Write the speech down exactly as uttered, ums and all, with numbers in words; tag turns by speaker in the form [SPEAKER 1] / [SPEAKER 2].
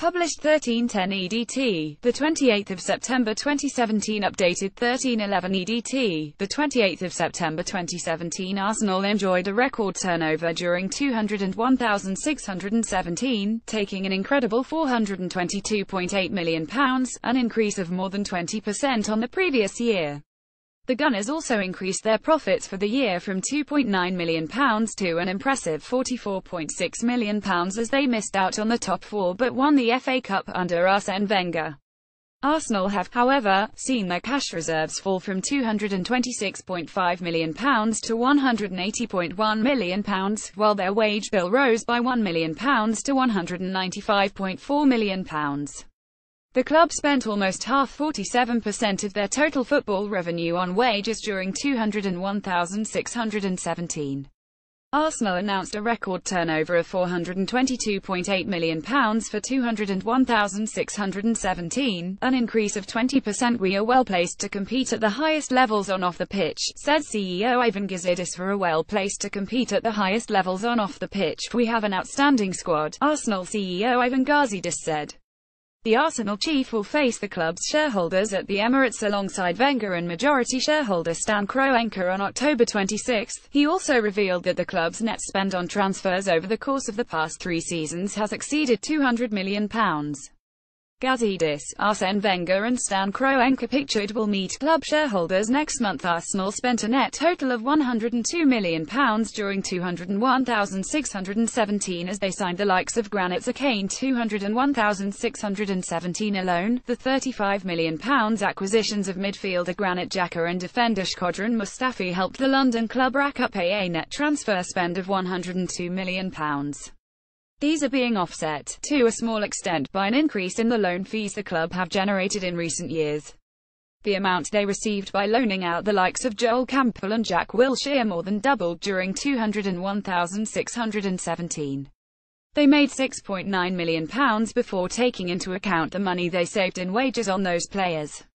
[SPEAKER 1] Published thirteen ten E D T, the twenty-eighth of September twenty seventeen. Updated thirteen eleven E D T, the twenty-eighth of September twenty seventeen. Arsenal enjoyed a record turnover during two hundred one thousand six hundred seventeen, taking an incredible four hundred twenty-two point eight million pounds, an increase of more than twenty percent on the previous year. The Gunners also increased their profits for the year from two point nine million pounds to an impressive forty-four point six million pounds as they missed out on the top four but won the F A Cup under Arsene Wenger. Arsenal have, however, seen their cash reserves fall from two hundred twenty-six point five million pounds to one hundred eighty point one million pounds, while their wage bill rose by one million pounds to one hundred ninety-five point four million pounds. The club spent almost half forty-seven percent of their total football revenue on wages during two hundred one thousand six hundred seventeen. Arsenal announced a record turnover of four hundred twenty-two point eight million pounds for two hundred one thousand six hundred seventeen, an increase of twenty percent. "We are well placed to compete at the highest levels on off the pitch," said C E O Ivan Gazidis. "For a well placed to compete at the highest levels on off the pitch, we have an outstanding squad," Arsenal C E O Ivan Gazidis said. The Arsenal chief will face the club's shareholders at the Emirates alongside Wenger and majority shareholder Stan Kroenke on October twenty-sixth. He also revealed that the club's net spend on transfers over the course of the past three seasons has exceeded two hundred million pounds. Gazidis, Arsene Wenger and Stan Kroenke pictured will meet club shareholders next month. Arsenal spent a net total of one hundred two million pounds during two hundred one thousand six hundred seventeen as they signed the likes of Granit Xhaka. two hundred one thousand six hundred seventeen alone. The thirty-five million pounds acquisitions of midfielder Granit Xhaka and defender Shkodran Mustafi helped the London club rack up a net transfer spend of one hundred two million pounds. These are being offset, to a small extent, by an increase in the loan fees the club have generated in recent years. The amount they received by loaning out the likes of Joel Campbell and Jack Wilshere more than doubled during two hundred one thousand six hundred seventeen. They made six point nine million pounds before taking into account the money they saved in wages on those players.